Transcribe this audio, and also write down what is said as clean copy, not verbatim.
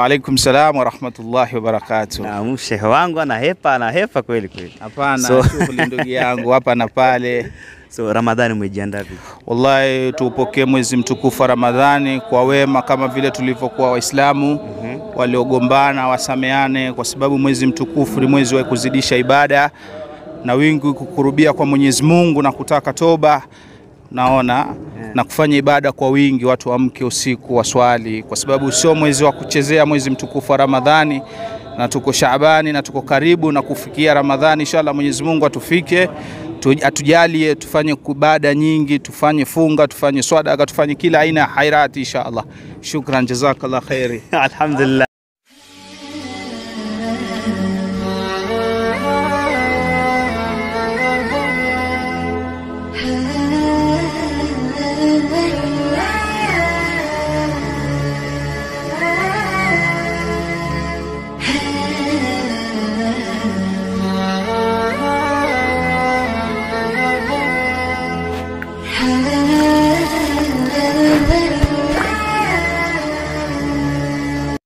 alaikum salam wa rahmatullahi wa barakatuh. Na shehe wangu anahepa kweli kweli. Hapana, shughuli ndugu yangu hapa na pale. So Ramadhani umejiandaa vipi? Wallahi tupokee mwezi mtukufu Ramadhani kwa wema kama vile tulivyokuwa Waislamu waliogombana wasameane, kwa sababu mwezi mtukufu ni mwezi wa kuzidisha ibada na wingi kukurubia kwa Mwenyezi Mungu na kutaka toba. Naona na kufanya ibada kwa wingi, watu waamke usiku waswali, kwa sababu sio mwezi wa kuchezea mwezi mtukufu wa Ramadhani, na tuko Shaabani na tuko karibu na kufikia Ramadhani. Inshallah Mwenyezi Mungu atufike, atujalie tufanye ibada nyingi, tufanye funga, tufanye swadaka, tufanye kila aina ya khairati inshallah. Shukran, jazakallah khairi. Alhamdulillah.